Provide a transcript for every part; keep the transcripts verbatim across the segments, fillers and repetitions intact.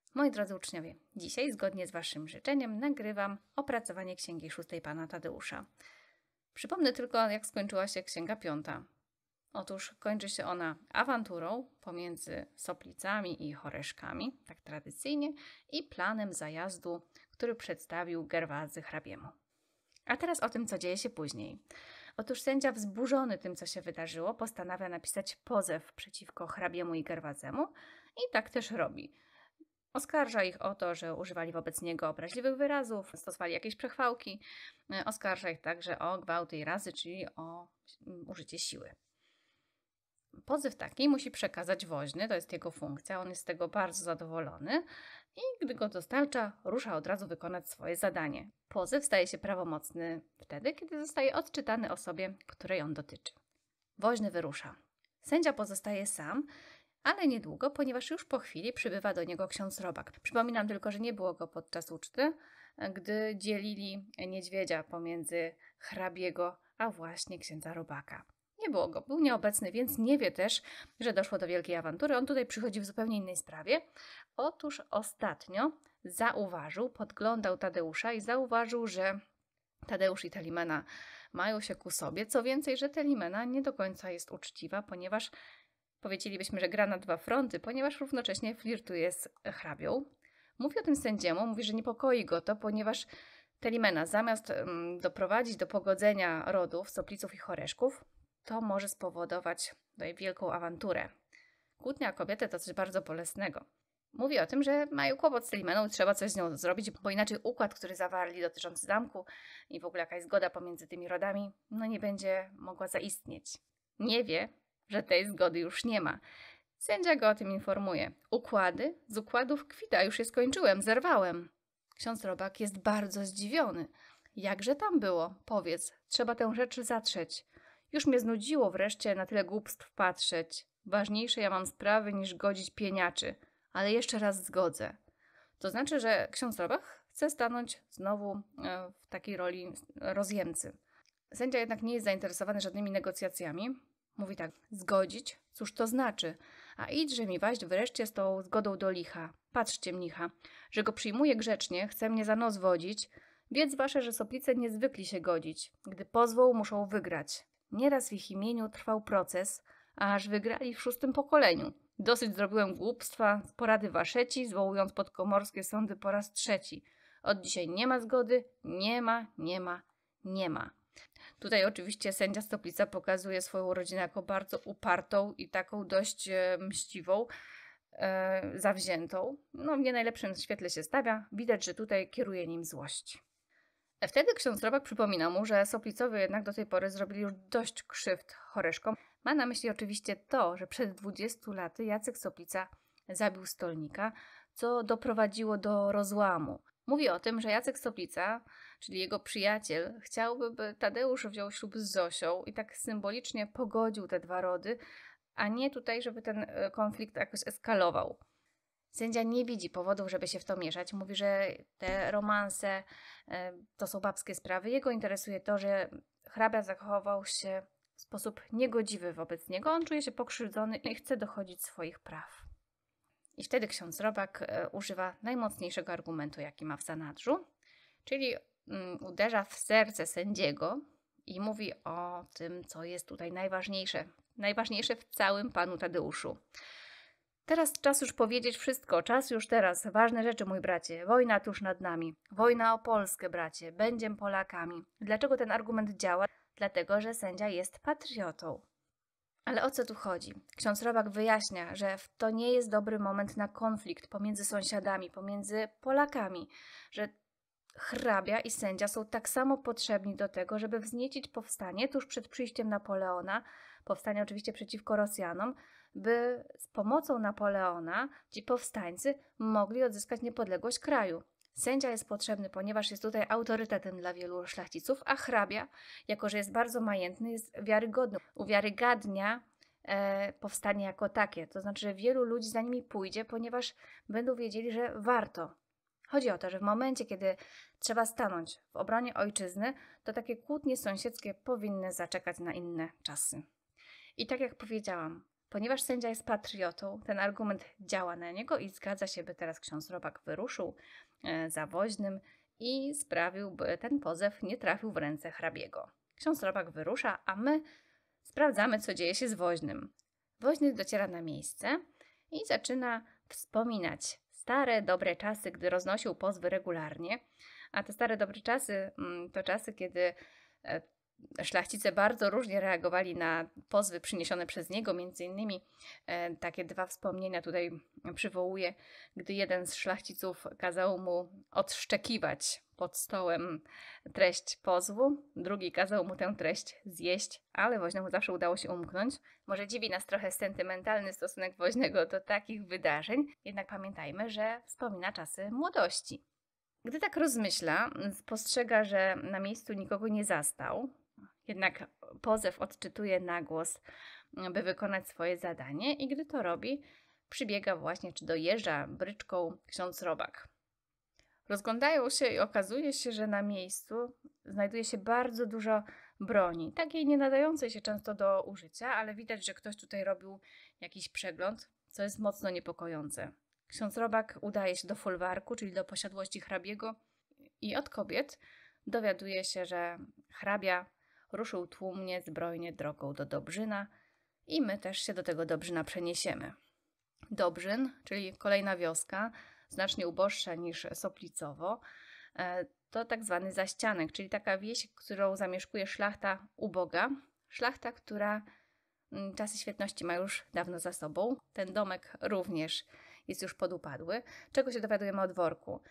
Moi drodzy uczniowie, dzisiaj zgodnie z Waszym życzeniem nagrywam opracowanie Księgi Szóstej Pana Tadeusza. Przypomnę tylko, jak skończyła się Księga Piąta. Otóż kończy się ona awanturą pomiędzy Soplicami i Horeszkami, tak tradycyjnie, i planem zajazdu, który przedstawił Gerwazy hrabiemu. A teraz o tym, co dzieje się później. Otóż sędzia, wzburzony tym, co się wydarzyło, postanawia napisać pozew przeciwko hrabiemu i Gerwazemu i tak też robi. Oskarża ich o to, że używali wobec niego obraźliwych wyrazów, stosowali jakieś przechwałki. Oskarża ich także o gwałty i razy, czyli o użycie siły. Pozew taki musi przekazać woźny, to jest jego funkcja, on jest z tego bardzo zadowolony i gdy go dostarcza, rusza od razu wykonać swoje zadanie. Pozew staje się prawomocny wtedy, kiedy zostaje odczytany osobie, której on dotyczy. Woźny wyrusza. Sędzia pozostaje sam, ale niedługo, ponieważ już po chwili przybywa do niego ksiądz Robak. Przypominam tylko, że nie było go podczas uczty, gdy dzielili niedźwiedzia pomiędzy hrabiego, a właśnie księdza Robaka. Nie było go, był nieobecny, więc nie wie też, że doszło do wielkiej awantury. On tutaj przychodzi w zupełnie innej sprawie. Otóż ostatnio zauważył, podglądał Tadeusza i zauważył, że Tadeusz i Telimena mają się ku sobie. Co więcej, że Telimena nie do końca jest uczciwa, ponieważ powiedzielibyśmy, że gra na dwa fronty, ponieważ równocześnie flirtuje z hrabią. Mówi o tym sędziemu, mówi, że niepokoi go to, ponieważ Telimena zamiast um, doprowadzić do pogodzenia rodów, Sopliców i Horeszków, to może spowodować tutaj wielką awanturę. Kłótnia o kobietę to coś bardzo bolesnego. Mówi o tym, że mają kłopot z Telimeną i trzeba coś z nią zrobić, bo inaczej układ, który zawarli dotyczący zamku i w ogóle jakaś zgoda pomiędzy tymi rodami, no nie będzie mogła zaistnieć. Nie wie, że tej zgody już nie ma. Sędzia go o tym informuje. Układy? Z układów kwita, już je skończyłem, zerwałem. Ksiądz Robak jest bardzo zdziwiony. Jakże tam było? Powiedz, trzeba tę rzecz zatrzeć. Już mnie znudziło wreszcie na tyle głupstw patrzeć. Ważniejsze ja mam sprawy niż godzić pieniaczy. Ale jeszcze raz zgodzę. To znaczy, że ksiądz Robak chce stanąć znowu w takiej roli rozjemcy. Sędzia jednak nie jest zainteresowany żadnymi negocjacjami. Mówi tak, zgodzić? Cóż to znaczy? A idźże mi waść wreszcie z tą zgodą do licha. Patrzcie, mnicha, że go przyjmuje grzecznie, chce mnie za nos wodzić. Wiedz wasze, że Soplice niezwykli się godzić. Gdy pozwą, muszą wygrać. Nieraz w ich imieniu trwał proces, a aż wygrali w szóstym pokoleniu. Dosyć zrobiłem głupstwa, porady waszeci, zwołując podkomorskie sądy po raz trzeci. Od dzisiaj nie ma zgody, nie ma, nie ma, nie ma. Tutaj oczywiście sędzia Stoplica pokazuje swoją rodzinę jako bardzo upartą i taką dość e, mściwą, e, zawziętą. No w nie najlepszym świetle się stawia. Widać, że tutaj kieruje nim złość. Wtedy ksiądz Robak przypomina mu, że Soplicowie jednak do tej pory zrobili już dość krzywd Horeszkom. Ma na myśli oczywiście to, że przed dwudziestu laty Jacek Soplica zabił stolnika, co doprowadziło do rozłamu. Mówi o tym, że Jacek Soplica, czyli jego przyjaciel, chciałby, by Tadeusz wziął ślub z Zosią i tak symbolicznie pogodził te dwa rody, a nie tutaj, żeby ten konflikt jakoś eskalował. Sędzia nie widzi powodów, żeby się w to mieszać. Mówi, że te romanse to są babskie sprawy. Jego interesuje to, że hrabia zachował się w sposób niegodziwy wobec niego. On czuje się pokrzywdzony i chce dochodzić swoich praw. I wtedy ksiądz Robak używa najmocniejszego argumentu, jaki ma w zanadrzu, czyli um, uderza w serce sędziego i mówi o tym, co jest tutaj najważniejsze. Najważniejsze w całym panu Tadeuszu. Teraz czas już powiedzieć wszystko, czas już teraz. Ważne rzeczy, mój bracie. Wojna tuż nad nami. Wojna o Polskę, bracie. Będziem Polakami. Dlaczego ten argument działa? Dlatego, że sędzia jest patriotą. Ale o co tu chodzi? Ksiądz Robak wyjaśnia, że to nie jest dobry moment na konflikt pomiędzy sąsiadami, pomiędzy Polakami, że hrabia i sędzia są tak samo potrzebni do tego, żeby wzniecić powstanie tuż przed przyjściem Napoleona, powstanie oczywiście przeciwko Rosjanom, by z pomocą Napoleona ci powstańcy mogli odzyskać niepodległość kraju. Sędzia jest potrzebny, ponieważ jest tutaj autorytetem dla wielu szlachciców, a hrabia, jako że jest bardzo majętny, jest wiarygodny. Uwiarygadnia e, powstanie jako takie. To znaczy, że wielu ludzi za nimi pójdzie, ponieważ będą wiedzieli, że warto. Chodzi o to, że w momencie, kiedy trzeba stanąć w obronie ojczyzny, to takie kłótnie sąsiedzkie powinny zaczekać na inne czasy. I tak jak powiedziałam, Ponieważ sędzia jest patriotą, ten argument działa na niego i zgadza się, by teraz ksiądz Robak wyruszył e, za woźnym i sprawił, by ten pozew nie trafił w ręce hrabiego. Ksiądz Robak wyrusza, a my sprawdzamy, co dzieje się z woźnym. Woźny dociera na miejsce i zaczyna wspominać stare, dobre czasy, gdy roznosił pozwy regularnie. A te stare, dobre czasy to czasy, kiedy szlachcice bardzo różnie reagowali na pozwy przyniesione przez niego. Między innymi e, takie dwa wspomnienia tutaj przywołuję, gdy jeden z szlachciców kazał mu odszczekiwać pod stołem treść pozwu, drugi kazał mu tę treść zjeść, ale woźnemu zawsze udało się umknąć. Może dziwi nas trochę sentymentalny stosunek woźnego do takich wydarzeń, jednak pamiętajmy, że wspomina czasy młodości. Gdy tak rozmyśla, spostrzega, że na miejscu nikogo nie zastał, jednak pozew odczytuje na głos, by wykonać swoje zadanie i gdy to robi, przybiega właśnie, czy dojeżdża bryczką ksiądz Robak. Rozglądają się i okazuje się, że na miejscu znajduje się bardzo dużo broni, takiej nie nadającej się często do użycia, ale widać, że ktoś tutaj robił jakiś przegląd, co jest mocno niepokojące. Ksiądz Robak udaje się do folwarku, czyli do posiadłości hrabiego i od kobiet dowiaduje się, że hrabia ruszył tłumnie, zbrojnie drogą do Dobrzyna i my też się do tego Dobrzyna przeniesiemy. Dobrzyn, czyli kolejna wioska, znacznie uboższa niż Soplicowo, to tak zwany zaścianek, czyli taka wieś, którą zamieszkuje szlachta uboga. Szlachta, która czasy świetności ma już dawno za sobą. Ten domek również jest już podupadły. Czego się dowiadujemy o dworku?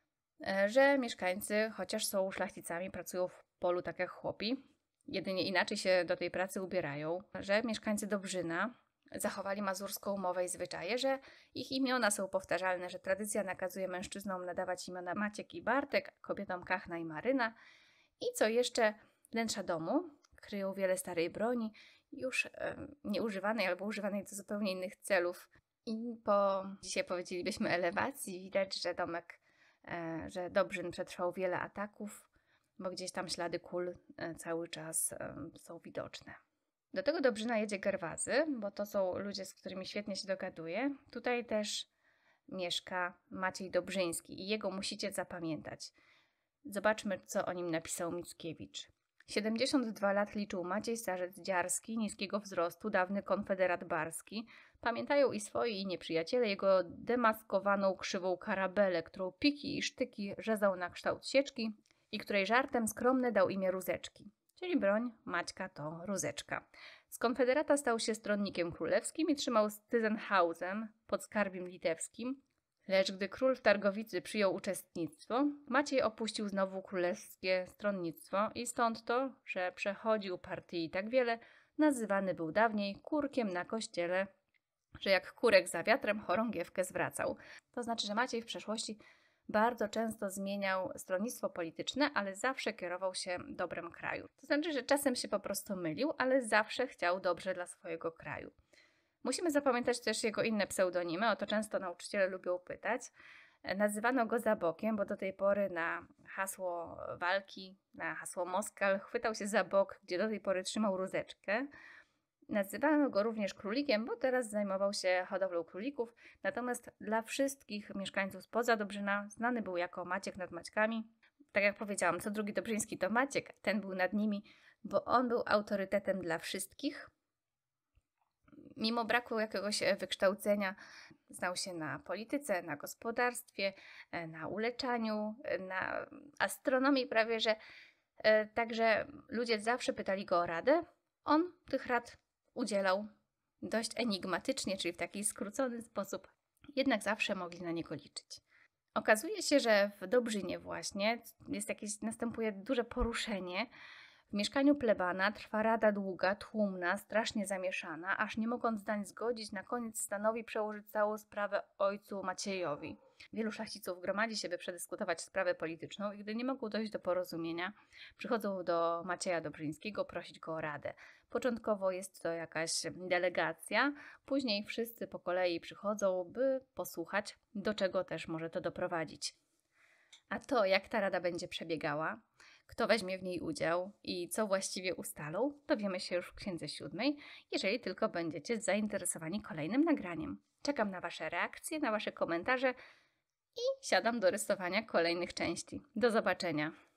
Że mieszkańcy, chociaż są szlachcicami, pracują w polu tak jak chłopi, jedynie inaczej się do tej pracy ubierają, że mieszkańcy Dobrzyna zachowali mazurską mowę i zwyczaje, że ich imiona są powtarzalne, że tradycja nakazuje mężczyznom nadawać imiona Maciek i Bartek, kobietom Kachna i Maryna. I co jeszcze? Wnętrza domu kryją wiele starej broni, już e, nieużywanej albo używanej do zupełnie innych celów. I po, dzisiaj powiedzielibyśmy, elewacji widać, że domek, e, że Dobrzyn przetrwał wiele ataków, bo gdzieś tam ślady kul e, cały czas e, są widoczne. Do tego Dobrzyna jedzie Gerwazy, bo to są ludzie, z którymi świetnie się dogaduje. Tutaj też mieszka Maciej Dobrzyński i jego musicie zapamiętać. Zobaczmy, co o nim napisał Mickiewicz. siedemdziesiąt dwa lat liczył Maciej Starzec Dziarski, niskiego wzrostu, dawny konfederat barski. Pamiętają i swoi, i nieprzyjaciele jego demaskowaną krzywą karabelę, którą piki i sztyki rzezał na kształt sieczki i której żartem skromne dał imię Rózeczki. Czyli broń Maćka to Rózeczka. Z konfederata stał się stronnikiem królewskim i trzymał z Tyzenhausem pod skarbim litewskim. Lecz gdy król w Targowicy przyjął uczestnictwo, Maciej opuścił znowu królewskie stronnictwo i stąd to, że przechodził partii tak wiele, nazywany był dawniej kurkiem na kościele, że jak kurek za wiatrem chorągiewkę zwracał. To znaczy, że Maciej w przeszłości bardzo często zmieniał stronnictwo polityczne, ale zawsze kierował się dobrem kraju. To znaczy, że czasem się po prostu mylił, ale zawsze chciał dobrze dla swojego kraju. Musimy zapamiętać też jego inne pseudonimy, o to często nauczyciele lubią pytać. Nazywano go Zabokiem, bo do tej pory na hasło walki, na hasło Moskal chwytał się za bok, gdzie do tej pory trzymał Rózeczkę. Nazywano go również Królikiem, bo teraz zajmował się hodowlą królików, natomiast dla wszystkich mieszkańców spoza Dobrzyna znany był jako Maciek nad Maćkami. Tak jak powiedziałam, co drugi Dobrzyński to Maciek, ten był nad nimi, bo on był autorytetem dla wszystkich. Mimo braku jakiegoś wykształcenia znał się na polityce, na gospodarstwie, na uleczaniu, na astronomii prawie, że także ludzie zawsze pytali go o radę. On tych rad udzielał dość enigmatycznie, czyli w taki skrócony sposób, jednak zawsze mogli na niego liczyć. Okazuje się, że w Dobrzynie właśnie jest jakieś, następuje duże poruszenie. W mieszkaniu plebana trwa rada długa, tłumna, strasznie zamieszana, aż nie mogąc zdań zgodzić, na koniec stanowi przełożyć całą sprawę ojcu Maciejowi. Wielu szlachciców gromadzi się, by przedyskutować sprawę polityczną i gdy nie mogą dojść do porozumienia, przychodzą do Macieja Dobrzyńskiego prosić go o radę. Początkowo jest to jakaś delegacja, później wszyscy po kolei przychodzą, by posłuchać, do czego też może to doprowadzić. A to, jak ta rada będzie przebiegała, Kto weźmie w niej udział i co właściwie ustalą, dowiemy się już w Księdze Siódmej, jeżeli tylko będziecie zainteresowani kolejnym nagraniem. Czekam na Wasze reakcje, na Wasze komentarze i siadam do rysowania kolejnych części. Do zobaczenia!